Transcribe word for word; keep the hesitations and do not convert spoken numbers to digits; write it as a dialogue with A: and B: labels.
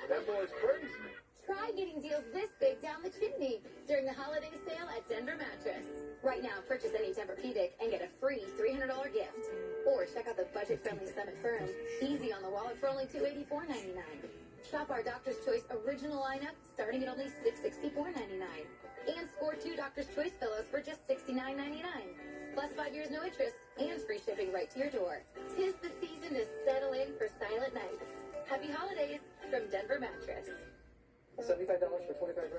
A: That boy's crazy.
B: Try getting deals this big down the chimney during the holiday sale at Denver Mattress. Right now, purchase any Tempur-Pedic and get a free three hundred dollars gift. Or check out the budget-friendly Summit Firm. Easy on the wallet for only two hundred eighty-four dollars and ninety-nine cents. Shop our Doctor's Choice original lineup starting at only six hundred sixty-four dollars and ninety-nine cents. And score two Doctor's Choice pillows for just sixty-nine dollars and ninety-nine cents. Plus five years no interest and free shipping right to your door. Tis the season to settle in for silent nights. Happy holidays from Denver Mattress.
A: seventy-five dollars for twenty-five